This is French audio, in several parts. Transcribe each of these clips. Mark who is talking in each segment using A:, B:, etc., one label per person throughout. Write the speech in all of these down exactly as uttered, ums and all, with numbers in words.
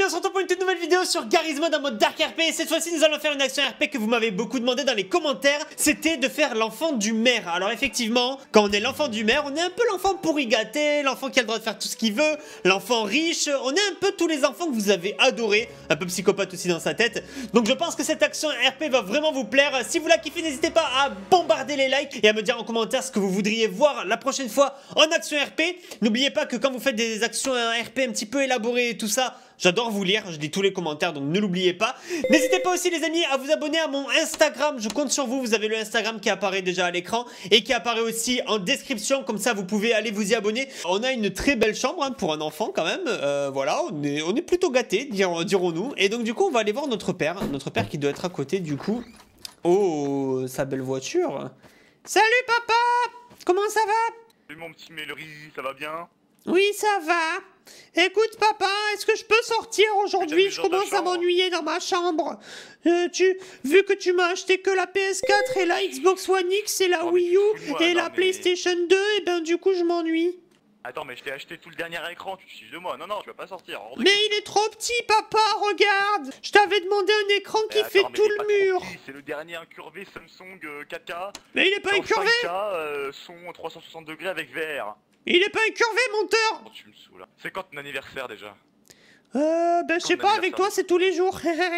A: on se retrouve pour une toute nouvelle vidéo sur Garry's Mod en mode Dark R P. Et cette fois-ci, nous allons faire une action R P que vous m'avez beaucoup demandé dans les commentaires. C'était de faire l'enfant du maire. Alors effectivement, quand on est l'enfant du maire, on est un peu l'enfant pourri gâté, l'enfant qui a le droit de faire tout ce qu'il veut, l'enfant riche. On est un peu tous les enfants que vous avez adorés, un peu psychopathe aussi dans sa tête. Donc je pense que cette action R P va vraiment vous plaire. Si vous la kiffez, n'hésitez pas à bombarder les likes et à me dire en commentaire ce que vous voudriez voir la prochaine fois en action R P. N'oubliez pas que quand vous faites des actions R P un petit peu élaborées et tout ça, j'adore vous lire, je lis tous les commentaires, donc ne l'oubliez pas. N'hésitez pas aussi les amis à vous abonner à mon Instagram, je compte sur vous, vous avez le Instagram qui apparaît déjà à l'écran et qui apparaît aussi en description, comme ça vous pouvez aller vous y abonner. On a une très belle chambre hein, pour un enfant quand même, euh, voilà, on est, on est plutôt gâtés, dirons-nous. Et donc du coup on va aller voir notre père, notre père qui doit être à côté du coup. Oh, sa belle voiture. Salut papa, comment ça va?
B: Salut mon petit Mélery, ça va bien?
A: Oui, ça va. Écoute, papa, est-ce que je peux sortir aujourd'hui? Je commence à m'ennuyer dans ma chambre. Euh, tu, vu que tu m'as acheté que la P S quatre et la Xbox One X et la
B: oh,
A: Wii U et
B: non,
A: la
B: mais...
A: PlayStation deux, et ben du coup je m'ennuie.
B: Attends, mais je t'ai acheté tout le dernier écran, tu te fiches de moi. Non, non, tu vas pas sortir.
A: Mais il est trop petit, papa, regarde. Je t'avais demandé un écran qui
B: attends,
A: fait tout le mur.
B: C'est le dernier incurvé Samsung euh, quatre K.
A: Mais il est pas incurvé.
B: cinq K, euh, son trois cent soixante degrés avec V R.
A: Il est pas incurvé, monteur.
B: Oh, tu me saoules. C'est quand ton anniversaire déjà?
A: Euh, ben je sais pas, avec toi c'est tous les jours.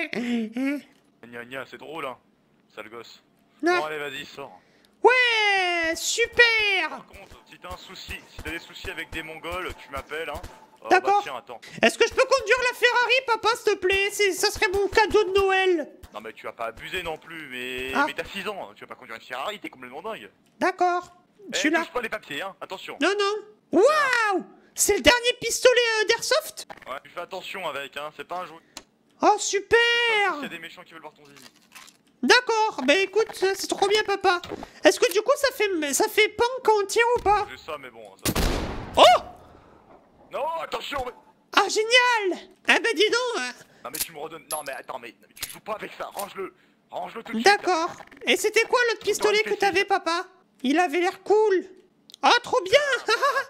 B: Gna gna, c'est drôle hein, sale gosse.
A: Non.
B: Bon allez, vas-y, sors.
A: Ouais, super.
B: Par contre, si t'as un souci, si t'as des soucis avec des Mongols, tu m'appelles hein. Oh,
A: d'accord.
B: Bah, tiens, attends.
A: Est-ce que je peux conduire la Ferrari, papa, s'il te plaît? Ça serait mon cadeau de Noël.
B: Non mais tu vas pas abuser non plus, mais,
A: ah.
B: mais t'as six ans, tu vas pas conduire une Ferrari, t'es complètement dingue.
A: D'accord. Je suis
B: eh,
A: là.
B: touche pas les papiers hein, attention.
A: Non, non. Waouh. C'est le dernier pistolet euh, d'Airsoft.
B: Ouais, tu fais attention avec hein, c'est pas un jouet.
A: Oh super.
B: Il y a des méchants qui veulent voir ton zizi.
A: D'accord, bah écoute, c'est trop bien papa. Est-ce que du coup ça fait ça fait pan quand on tire ou pas?
B: C'est ça mais bon, ça...
A: Oh.
B: Non, attention mais...
A: Ah génial. Ah bah dis donc hein.
B: Non mais tu me redonnes... Non mais attends, mais, mais tu joues pas avec ça, range-le. Range-le tout de suite.
A: D'accord. Et c'était quoi l'autre pistolet que t'avais papa? Il avait l'air cool. Ah oh, trop bien.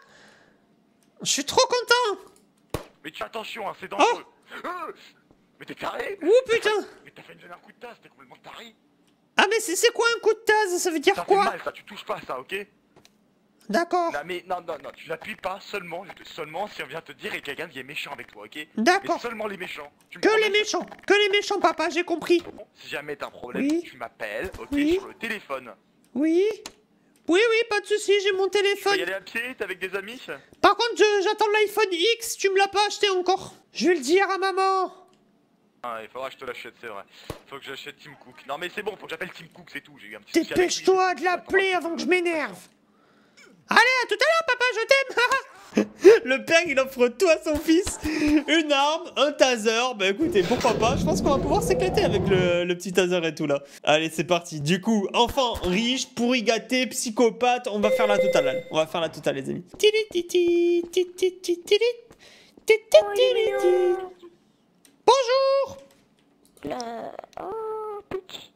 A: Je suis trop content.
B: Mais tu attention, hein, c'est dangereux. Oh euh, mais t'es carré.
A: Ouh putain.
B: Mais t'as fait une un coup de tasse, t'es complètement taré.
A: Ah mais c'est quoi un coup de tasse? Ça veut dire
B: ça
A: quoi?
B: fait mal, ça, tu touches pas ça, ok?
A: D'accord.
B: Non mais non, non, non, tu n'appuies pas seulement, seulement si on vient te dire et quelqu'un qui est méchant avec toi, ok?
A: D'accord.
B: Seulement les méchants. Tu
A: que les méchants, que les méchants papa, j'ai compris.
B: Si jamais t'as un problème,
A: oui.
B: tu m'appelles, ok,
A: oui.
B: sur le téléphone.
A: Oui. Oui, oui, pas de soucis, j'ai mon téléphone.
B: Tu vas y aller à pied, t'es avec des amis?
A: Par contre, j'attends l'iPhone X, tu me l'as pas acheté encore. Je vais le dire à maman.
B: Ah, il faudra que je te l'achète, c'est vrai. Faut que j'achète Tim Cook. Non mais c'est bon, faut que j'appelle Tim Cook, c'est tout. J'ai eu un petit
A: dépêche-toi de l'appeler avant que je m'énerve. Allez, à tout à l'heure, papa, je t'aime. Le père, il offre tout à son fils. Une arme, un taser. Bah écoutez, pourquoi pas. Je pense qu'on va pouvoir s'éclater avec le, le petit taser et tout là. Allez, c'est parti. Du coup, enfant riche, pourri gâté, psychopathe. On va faire la totale. On va faire la totale, les amis. Bonjour.
C: Le... Oh, petit.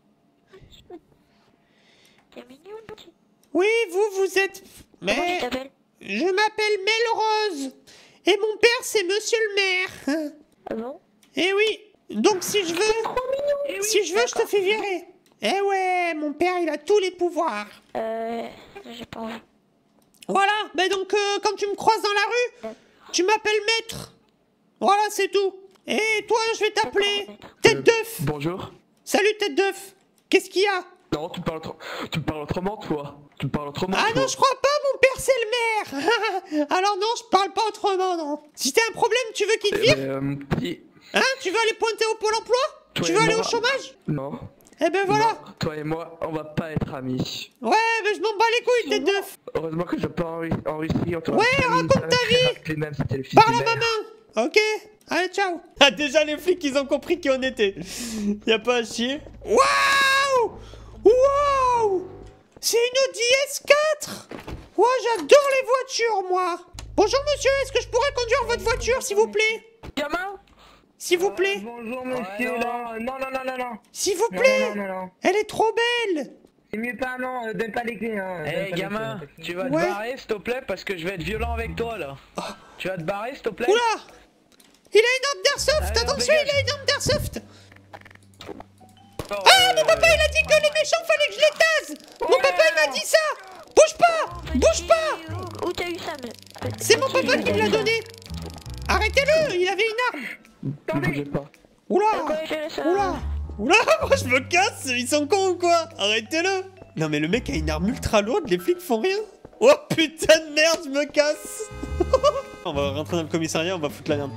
C: T'es mignon, petit.
A: Oui, vous, vous êtes... Mais...
C: Comment tu t'appelles?
A: Je m'appelle Melrose. Et mon père, c'est monsieur le maire.
C: Ah bon?
A: Eh oui. Donc si je veux...
C: Trop mignon.
A: Eh si oui, je veux, je te fais virer. Eh ouais, mon père, il a tous les pouvoirs.
C: Euh... J'ai pas envie.
A: Voilà, bah donc euh, quand tu me croises dans la rue, tu m'appelles maître. Voilà, c'est tout. Et toi, je vais t'appeler Tête
D: euh,
A: d'œuf.
D: Bonjour.
A: Salut, Tête d'œuf. Qu'est-ce qu'il y a?
D: Non, tu me parles, tu me parles autrement, toi. Tu me parles autrement.
A: Ah
D: toi.
A: non, je crois pas, mon père, c'est le maire. Alors non, je parle pas autrement, non. Si t'as un problème, tu veux qu'il te vire?
D: euh, petit...
A: Hein? Tu veux aller pointer au Pôle emploi?
D: Toi
A: Tu veux aller
D: moi...
A: au chômage?
D: Non.
A: Eh ben voilà.
D: Non, toi et moi, on va pas être amis.
A: Ouais, mais je m'en bats les couilles, Tête d'œuf.
D: Heureusement que je peux en, en Russie. On
A: ouais, raconte ta vie. Parle à ma main. Ok. Allez, ciao. Ah, déjà, les flics, ils ont compris qui on était. Y'a pas à chier. Waouh. Waouh. C'est une Audi S quatre. Ouais, j'adore les voitures, moi. Bonjour, monsieur. Est-ce que je pourrais conduire votre voiture, s'il vous plaît?
E: Gamin?
A: S'il vous plaît.
E: Euh, bonjour monsieur, là. Non, non, non, non, non.
A: S'il vous plaît.
E: Non, non, non, non.
A: Elle est trop belle.
E: C'est mieux pas, non, euh, donne pas les clés, hein.
F: Eh hey, gamin, clés, tu vas te
A: ouais.
F: barrer s'il te plaît parce que je vais être violent avec toi là. Oh. Tu vas te barrer s'il te plaît.
A: Oula. Il a une arme d'airsoft, attention. attention, il a une arme d'airsoft.
B: Ah,
A: Mon papa, il a dit que les méchants, fallait que je les tase. Mon papa, il m'a dit ça. Bouge pas, bouge pas.
C: Où, où t'as eu ça, mais...
A: C'est mon papa qui me l'a donné. Arrêtez-le, il avait une arme.
D: Ne bougez pas.
A: Oula,
C: Pourquoi j'ai ça?
A: oula, oula, moi je me casse, ils sont cons ou quoi? Arrêtez-le. Non mais le mec a une arme ultra lourde, les flics font rien. Oh putain de merde, je me casse. On va rentrer dans le commissariat, on va foutre la merde.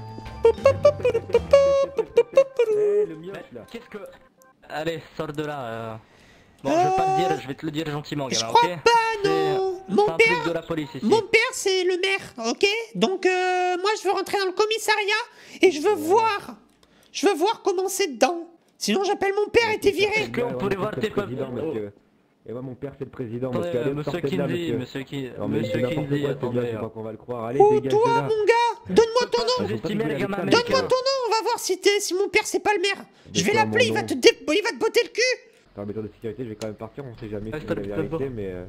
G: Eh, le mioche là.
H: Qu'est-ce que... Allez, sors de là. euh. Bon, je vais pas te dire, je vais te le dire gentiment,
A: Je
H: gamin,
A: crois
H: ok?
A: pas,
H: C'est-
A: non.
H: C'est
A: Mon
H: un truc
A: père,
H: de la police ici.
A: mon père c'est le maire, ok? Donc euh, moi je veux rentrer dans le commissariat et je veux voir, je veux voir comment c'est dedans. Sinon j'appelle mon père et t'es viré.
H: Est-ce qu'on pourrait voir tes papiers?
G: Monsieur. Et moi mon père c'est le président.
H: Attendez,
G: Monsieur, allez,
H: euh, monsieur
G: sortez de là,
H: Kinsey,
G: monsieur.
H: monsieur Ki-
G: Non, mais
H: monsieur
G: c'est n'importe
H: Kinsey,
G: quoi, ce gars,
H: attendez.
G: je crois qu'on va le croire. Allez,
A: Oh
G: dégage
A: toi
G: de là.
A: mon gars, donne-moi ton nom.
H: Vous estimez les gamins
A: Donne-moi
H: américains?
A: ton nom, on va voir si t'es, si mon père c'est pas le maire. Je vais
G: Donne-moi
A: l'appeler, il
G: mon
A: va
G: nom.
A: te dé- il va te botter le cul.
G: Par mesure de sécurité, je vais quand même partir, on sait jamais
H: Ah,
G: si
H: je
G: c'est
H: te
G: la
H: le fais
G: vérité,
H: pas.
G: mais... euh,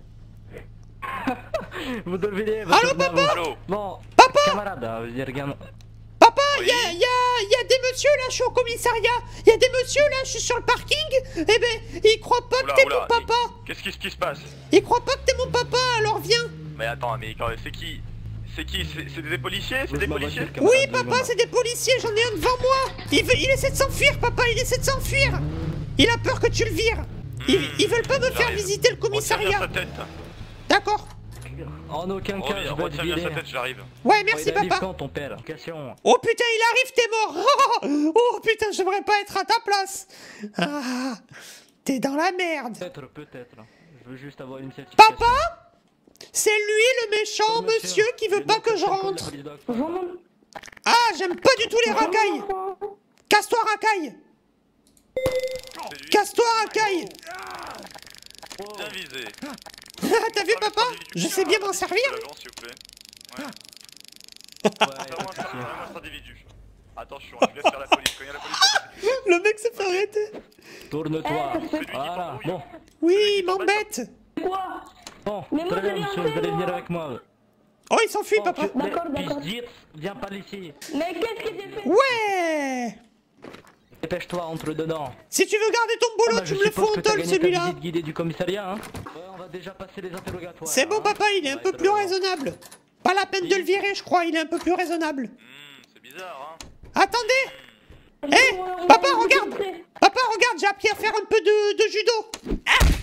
H: Vous devez...
A: Allô, papa?
B: Allô?
H: Bon,
A: Papa,
H: camarade, euh, je veux dire, gamin...
A: papa,
B: Oui.
A: il y a, y a, y a des messieurs là, je suis au commissariat. Il y a des messieurs là, je suis sur le parking. Eh ben, ils croient pas
B: Oula,
A: que t'es
B: oula,
A: mon papa.
B: Qu'est-ce qui, qui se passe?
A: Ils croient pas que t'es mon papa, alors viens.
B: Mais attends, mais quand- c'est qui? C'est qui? C'est c'est des policiers? C'est des
H: Laisse-moi
B: policiers?
H: voiture, camarade,
A: Oui,
H: deux
A: papa,
H: secondes.
A: c'est des policiers, j'en ai un devant moi. Il, veut, il essaie de s'enfuir, papa, il essaie de s'enfuir. Il a peur que tu le vires. Ils,
B: Hmm,
A: ils veulent pas me faire
B: j'arrive.
A: visiter le
B: Retiens bien
A: commissariat.
B: sa tête.
A: D'accord.
H: En aucun cas, je
B: Retiens
H: vais te
B: retiens bien
H: virer.
B: sa tête, j'arrive.
A: Ouais, merci,
H: Il arrive
A: papa.
H: quand, ton père? Question.
A: Oh putain, il arrive, t'es mort. Oh putain, j'aimerais pas être à ta place. Ah, t'es dans la merde.
H: Peut-être, peut-être. Je veux juste avoir une certification.
A: Papa, c'est lui le méchant monsieur qui veut pas que je rentre. Ah, j'aime pas du tout les racailles. Casse-toi, racaille.
B: C'est lui.
A: Casse-toi, racaille.
B: Bien visé.
A: T'as vu, papa? Je sais bien m'en servir.
B: L'agent, s'il vous plaît. Ouais.
H: Ouais,
B: Donne-moi un- donne-moi un individu. Attention, je laisse faire la police. Quand il y a la police, c'est pas
A: Le mec s'est fait arrêter.
H: Tourne-toi.
B: celui qui
H: Voilà,
B: t'embrouille.
H: bon.
A: Oui, il m'embête.
H: Bon, très bien, monsieur, vous allez venir avec moi.
A: Oh, il s'enfuit,
H: Bon,
A: papa.
H: tu- mais, puis-je dire, viens par ici.
C: Mais qu'est-ce que j'ai fait?
A: Ouais.
H: Dépêche-toi, entre dedans.
A: Si tu veux garder ton boulot,
H: Ah bah,
A: tu
H: je
A: me le
H: suppose
A: fous en
H: que t'as
A: tôle,
H: gagné ta
A: celui-là.
H: visite guidée du commissariat, hein. Ouais, on va déjà passer les interrogatoires.
A: C'est bon,
H: hein.
A: papa, il est un
H: Ouais,
A: peu
H: c'est
A: plus
H: bon.
A: raisonnable. Pas la peine de le virer, je crois, il est un peu plus raisonnable.
B: Hmm, c'est bizarre, hein.
A: Attendez. Eh, papa, regarde. Papa, regarde, j'ai appris à faire un peu de, de judo.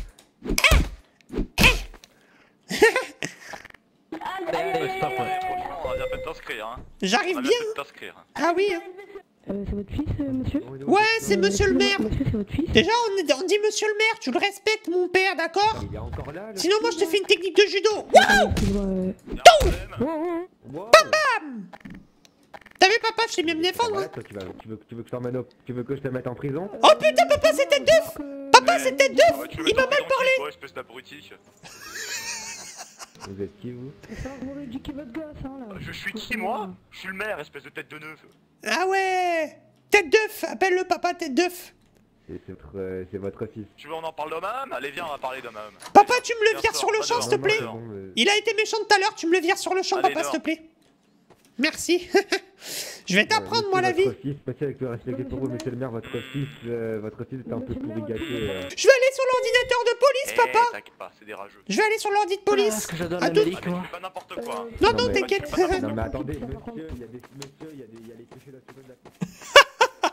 H: Allez, allez, stop.
B: Ouais, franchement, on a bien fait de t'inscrire, hein.
A: J'arrive
B: On a
A: bien.
B: bien fait de t'inscrire.
A: Ah oui. hein.
I: Euh, c'est votre fils, euh, monsieur
A: Ouais, c'est monsieur le maire.
I: Monsieur, c'est votre fils
A: Déjà, on, est- on dit monsieur le maire, tu le respectes, mon père, d'accord?
G: Il est encore là, le...
A: Sinon, moi, je te fais une technique de judo. Waouh!
I: Excuse-moi, euh...
B: Y'a un problème.
G: Wow.
A: Bam! T'as vu, papa, je sais bien me défendre.
G: Voilà,
A: hein.
G: toi, tu, vas, tu, veux, tu, veux que je t'emmène au- tu veux que je te mette en prison?
A: Oh putain, papa, c'est tête d'œuf! Papa, c'est tête d'œuf!
B: Ouais, tu veux
A: Il m'a
B: mettre
A: mal
B: en
A: parlé!
B: prison, espèce d'abruti.
G: Vous êtes qui, vous?
I: Ça, vous éduquez votre gosse, hein, là.
B: Je suis qui, moi? Je suis le maire, espèce de tête de neuf.
A: Ah ouais! Tête d'œuf! Appelle-le, papa, tête d'œuf!
G: C'est c'est votre, euh, c'est votre fils.
B: Tu veux on en parle d'homme à homme? Allez, viens, on va parler d'homme à homme.
A: Papa, tu me le
B: Viens,
A: vires
B: sors,
A: sur le
B: va
A: champ,
B: dehors,
A: s'il te
B: va
A: plaît!
B: dehors.
G: Bon, euh,
A: Il a été méchant tout à l'heure, tu me le vires sur le champ,
B: Allez,
A: papa, s'il te
B: dehors.
A: plaît! Merci! Je vais t'apprendre, moi, la vie!
G: Votre fils, monsieur, avec le respect que j'ai pour vous, monsieur le maire, votre fils, euh, votre fils est un peu pourri gâché. euh.
A: Je vais aller sur l'ordinateur de police,
B: Eh,
A: papa!
B: t'inquiète pas, c'est des rageux.
A: Je vais aller sur l'ordi de
H: Est-ce
A: police!
H: que je donne
A: À
H: la
A: tout-
H: médic,
B: Ah, mais
H: moi?
B: tu fais pas n'importe quoi. hein.
A: Non,
G: Non,
A: non,
G: mais-
A: t'inquiète!
G: Non mais attendez, monsieur, il y a des... Monsieur, il y a des... Il y a les clichés nationaux de la...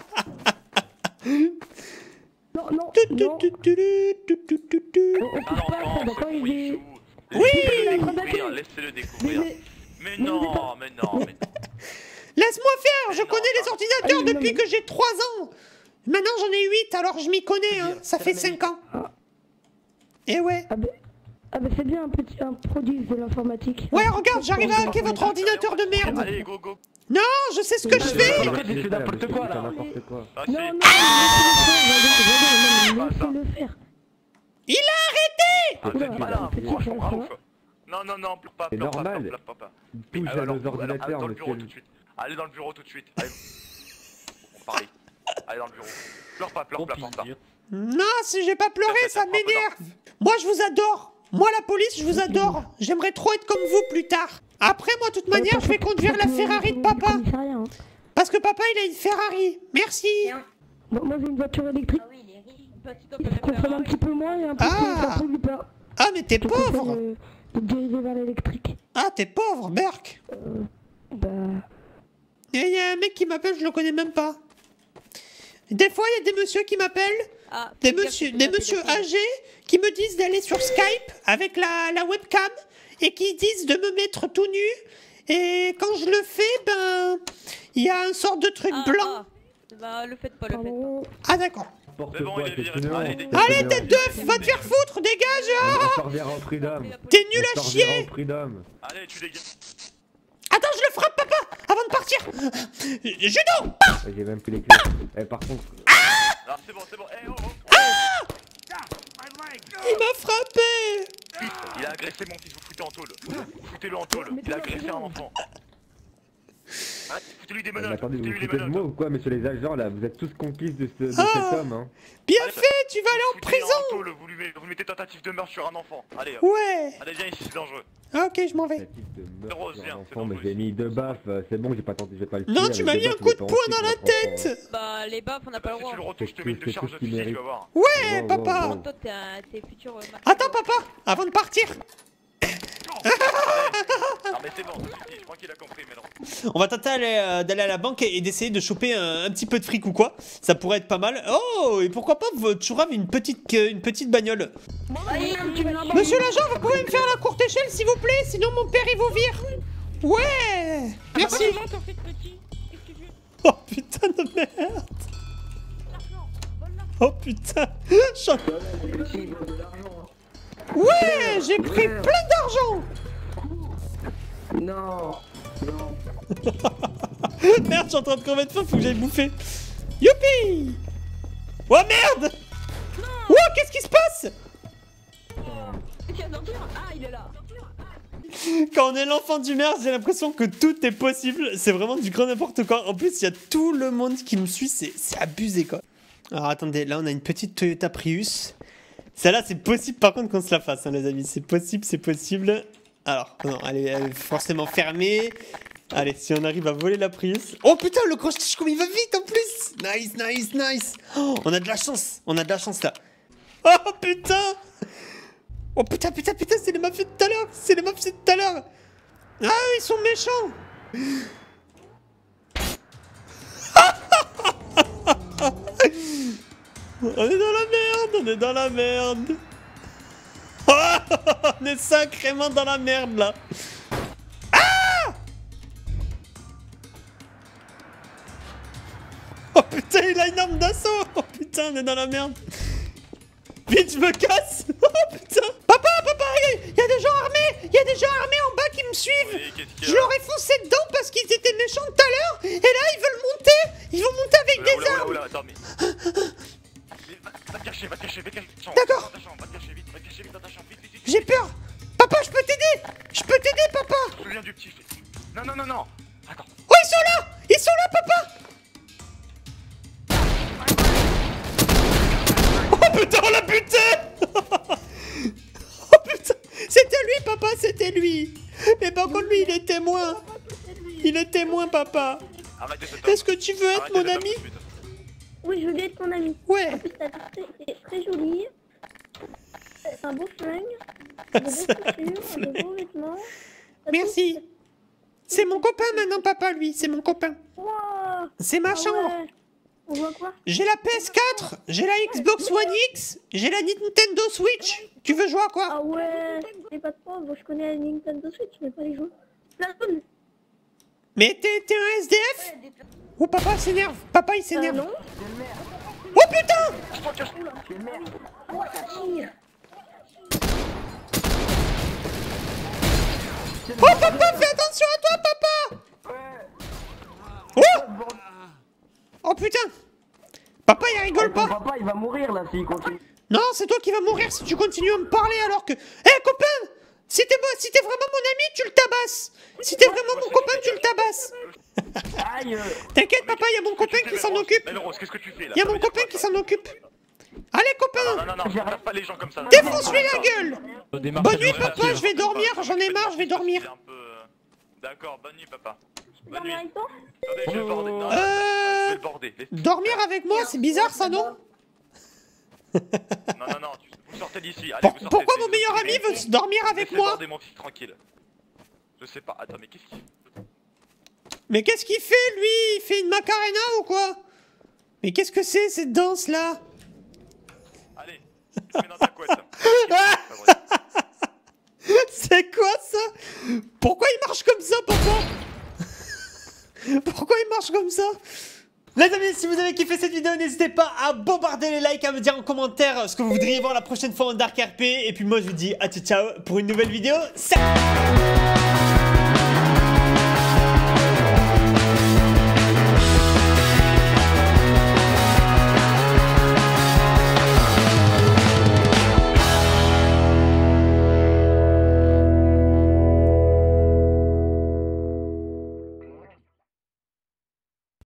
I: Non, non,
A: Tu, tu,
I: non.
A: tu, tu, tu, tu, tu, tu.
I: On
B: Un
I: touche pas à ça,
B: enfant,
I: d'accord,
B: ce
I: il est...
B: chouichou.
A: Oui,
B: Laissez-le
I: il a
B: découvrir,
I: rabattu.
B: laissez-le
I: Mais,
B: découvrir.
I: mais...
B: Mais
I: mais
B: non,
I: vous êtes pas-
B: mais non, mais non.
A: Laisse-moi faire, je
B: Non,
A: connais les
B: non.
A: ordinateurs
I: Ah, non,
A: depuis
I: mais-
A: que j'ai trois ans. Maintenant j'en ai huit, alors je m'y connais, hein. Ça
H: C'est
A: fait
H: la
A: cinq
H: médic.
A: ans.
I: Ah.
A: Et ouais.
I: Ah ben... Ah ben c'est bien un petit un produit de l'informatique.
A: Ouais, regarde, j'arrive à hacker votre ordinateur de merde.
B: Allez, go, go.
A: Non, je sais ce que je fais.
H: Arrête de faire n'importe quoi, là.
G: N'importe quoi.
B: Ah, si.
I: Non, non, laissez-le faire, laissez-le faire.
A: Il a arrêté.
B: Ah, vous êtes
I: Oula,
B: malin,
I: petit,
B: franchement,
I: ça
B: bravo.
I: va?
B: Non, non, non, pleure pas,
G: C'est
B: pleure pas,
G: normal.
B: pleure pas, pleure pas.
G: Touche
B: Ah,
G: à
B: alors,
G: nos
B: alors,
G: ordinateurs,
B: dans le bureau
G: monsieur.
B: tout de suite. Allez dans le bureau tout de suite. Allez. On parle. Allez dans le bureau. Pleure pas, pleure
H: Bon,
B: pas,
H: puis,
B: pleure pas.
H: dire.
A: Non, si j'ai pas pleuré,
B: Faites
A: ça
B: un peu
A: m'énerve. Moi, je vous adore. Moi, la police, je vous adore. J'aimerais trop être comme vous plus tard. Après, moi, de toute manière, je vais conduire la Ferrari de papa.
I: Commissariat, hein.
A: Parce parce que papa il a une Ferrari. Merci.
I: Bon, moi j'ai une voiture électrique. Je consomme un petit peu moins et un peu
A: Ah.
I: plus, ça pollue pas.
A: Ah mais t'es
I: Je conseille
A: pauvre.
I: de, de diriger vers l'électrique.
A: Ah t'es pauvre, Berk.
I: Bah...
A: Il y a un mec qui m'appelle, je le connais même pas. Des fois il y a des messieurs qui m'appellent.
C: Ah,
A: Des messieurs, des messieurs âgés qui me disent d'aller sur Skype avec la, la webcam et qui disent de me mettre tout nu. Et quand je le fais, ben, il y a un sort de truc
C: Ah,
A: blanc.
C: ah. Bah, le faites pas, le faites pas.
I: Pardon.
A: Ah d'accord.
G: N'importe
B: C'est bon,
G: quoi,
B: il est
G: c'est
B: viré.
G: fini.
B: Allez,
G: C'est
B: dégage.
A: Allez,
G: fini.
A: tête d'œuf, va te faire foutre, dégage.
G: On
A: Ah
G: s'en reverra au Freedom.
A: T'es nul
G: On
A: à
G: s'en reverra
A: chier.
G: au Freedom.
B: Allez, tu dégages.
A: Attends, je le frappe, papa, avant de partir. Judo.
G: J'ai même plus les clés. Eh, par contre,
B: Ah, c'est bon, c'est bon. Eh, oh, oh.
A: Il m'a frappé.
B: Il a agressé mon fils, vous foutez en tôle. Foutez-le en tôle. Il a agressé un enfant. Ah, foutez-lui des
G: mais
B: menottes.
G: attendez, vous vous
B: Foutez-lui des
G: foutez de moi
B: menottes.
G: ou quoi, messieurs les agents là? Vous êtes tous complices de, ce, de
A: Ah.
G: cet homme, hein.
A: Bien
B: Allez,
A: fait, tu vas aller en
B: Foutez-le
A: prison.
B: en tôle, vous lui mettez, vous mettez tentative de meurtre sur un enfant. Allez, hop.
A: Ouais.
B: Allez, viens ici, c'est dangereux.
A: Ah, ok, je m'en vais.
G: Cette type de meurtre
B: Rose,
G: sur
B: viens,
G: un
B: c'est
G: enfant, mais
B: dangereux
G: j'ai
B: ici.
G: mis deux baffes, euh, c'est bon, j'ai pas tenté, je vais pas le tuer.
A: Non,
G: avec
A: tu m'as
G: deux
A: mis un
G: baffes,
A: coup
G: il
A: de
G: est
A: poing
G: pas
A: dans la
G: en fait,
A: tête.
C: Bah, les baffes, on n'a pas le
B: Si
C: droit.
B: tu le
G: C'est
B: retouches, je te
G: tout-
B: mets une
G: c'est
B: charge
G: tout
B: de
G: ce qu'il
B: fusil, tu
G: mérite.
B: vas voir.
A: Ouais,
G: Wow, wow,
A: papa.
G: wow.
C: Toi, t'es un- t'es futur. euh, marqueur.
A: Attends, papa, avant de partir.
B: Non, mais c'est bon, ça suffit, je crois qu'il a compris, mais non.
A: On va tenter d'aller euh, d'aller à la banque et, et d'essayer de choper un, un petit peu de fric ou quoi. Ça pourrait être pas mal. Oh, et pourquoi pas votre chourave une petite, euh, une petite bagnole. Monsieur l'agent, vous pouvez me faire la courte échelle s'il vous plaît, sinon mon père il vous vire. Ouais, merci. Oh putain de merde. Oh putain. Je- Ouais, j'ai pris plein d'argent.
E: Non.
A: Merde, je suis en train de crever de faim, faut que j'aille bouffer. Youpi. Oh merde. Oh, qu'est-ce qui se passe?
C: Ah, il est là.
A: Quand on est l'enfant du maire, j'ai l'impression que tout est possible. C'est vraiment du grand n'importe quoi. En plus, il y a tout le monde qui me suit. C'est c'est abusé, quoi. Alors, attendez. Là, on a une petite Toyota Prius. Celle-là, c'est possible, par contre, qu'on se la fasse, hein, les amis. C'est possible, c'est possible. Alors, non, elle est, elle est forcément fermée. Allez, si on arrive à voler la Prius. Oh, putain, le croche comme il va vite, en plus. Nice, nice, nice. Oh, on a de la chance. On a de la chance, là. Oh, putain. Oh putain, putain, putain, c'est les mafieux de tout à l'heure. C'est les mafieux de tout à l'heure. Ah, ils sont méchants. On est dans la merde, on est dans la merde. Oh, on est sacrément dans la merde, là. Ah. Oh putain, il a une arme d'assaut. Oh putain, on est dans la merde. Vite, je me casse. Oh putain. Papa, papa, il y a des gens armés. Il y a des gens armés en bas qui me suivent.
B: Oui, qu'est-ce qu'il y
A: Je
B: a?
A: leur ai foncé dedans parce qu'ils étaient méchants tout à l'heure. Et là, ils veulent monter. Ils vont monter avec
B: Oula,
A: des
B: oula,
A: armes.
B: oula, attends, mais... Mais va, va te cacher, va te cacher, va te cacher. Chambre,
A: D'accord.
B: Dans ta chambre, va te cacher vite, va te cacher vite dans ta chambre, vite, vite, vite.
A: J'ai peur. Papa, je peux t'aider. Je peux t'aider, papa.
B: Je me souviens du petit fils. Non, non, non, non. Attends.
A: Oh, ils sont là. Ils sont là, papa. Oh putain, on l'a buté. Oh putain. C'était lui, papa, c'était lui. Mais par contre, lui, il est témoin. Il est témoin, papa.
B: Arrête de te
A: Est-ce que tu veux être
B: Arrêtez
A: mon
B: de te
A: ami?
B: tout de suite.
I: Oui, je veux bien être ton ami.
A: Ouais.
I: En plus, ta veste est très jolie. C'est un beau flingue. De belles chaussures, de beaux vêtements. T'as
A: Merci.
I: tout-
A: C'est mon copain maintenant, papa, lui. C'est mon copain.
I: Wow.
A: C'est ma
I: Ah
A: chambre.
I: ouais. On voit quoi?
A: J'ai la P S quatre, j'ai la Xbox One X, j'ai la Nintendo Switch. Tu veux jouer à quoi?
I: Ah ouais. J'ai pas de problème. Bon, je connais la Nintendo Switch, mais pas les jeux. Splatoon.
A: Mais t'es t'es un S D F? Oh, papa s'énerve. Papa, il
I: Euh,
A: s'énerve.
I: non.
A: Oh putain! Oh papa, fais attention à toi, papa! Oh! Oh putain! Papa, il rigole pas!
E: Papa, il va mourir là s'il continue.
A: Non, c'est toi qui vas mourir si tu continues à me parler alors que... Eh copain! Si t'es bo- si t'es vraiment mon ami, tu le tabasses! Si t'es vraiment mon copain, tu le tabasses!
E: Aïe. euh,
A: T'inquiète papa, il y a mon copain qui s'en occupe!
B: Mais Rose, qu'est-ce que tu fais là?
A: Il y a
B: Ça
A: mon
B: veut dire
A: copain
B: quoi,
A: qui
B: ça?
A: s'en occupe! Allez
B: Non,
A: copain!
B: non, non, je regarde pas les gens comme ça.
A: Défonce-lui la gueule!
H: Au démarrage
A: Bonne nuit
H: du
A: papa,
H: quartier,
A: je vais dormir, j'en ai marre, je vais dormir!
B: C'est un peu, euh, D'accord, bonne nuit papa.
I: dormir avec toi?
B: Attendez, je vais le border. Non,
A: Euh,
B: je vais le border. Laisse-
A: Dormir avec moi, c'est bizarre ça, non?
B: Non, non, non, tu- vous sortez d'ici. Allez,
A: Pour-
B: vous sortez.
A: Pourquoi
B: c'est-
A: mon meilleur ami veut dormir avec
B: Laissez
A: moi?
B: border mon fils tranquille. Je sais pas. Attends, mais qu'est-ce qu'il fait?
A: Mais qu'est-ce qu'il fait, lui? Il fait une macarena ou quoi? Mais qu'est-ce que c'est, cette danse-là?
B: Allez, tu te mets dans ta couette. Pas vrai.
A: C'est quoi ça? Pourquoi il marche comme ça, papa? Pourquoi il marche comme ça? Les amis, si vous avez kiffé cette vidéo, n'hésitez pas à bombarder les likes, à me dire en commentaire ce que vous voudriez voir la prochaine fois en Dark R P. Et puis moi, je vous dis à ciao ciao pour une nouvelle vidéo. Salut!